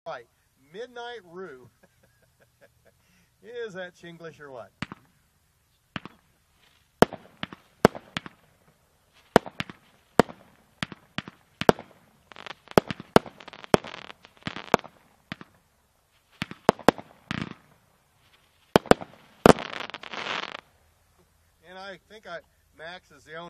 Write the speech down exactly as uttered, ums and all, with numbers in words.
right. Midnight Roo. Is that Chinglish or what? And I think I Max is the only